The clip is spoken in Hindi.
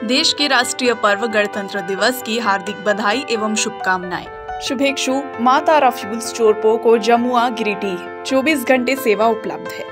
देश के राष्ट्रीय पर्व गणतंत्र दिवस की हार्दिक बधाई एवं शुभकामनाएं। शुभेच्छु माँ तारा फ्यूल स्टोर पोको जमुआ गिरिडीह 24 घंटे सेवा उपलब्ध है।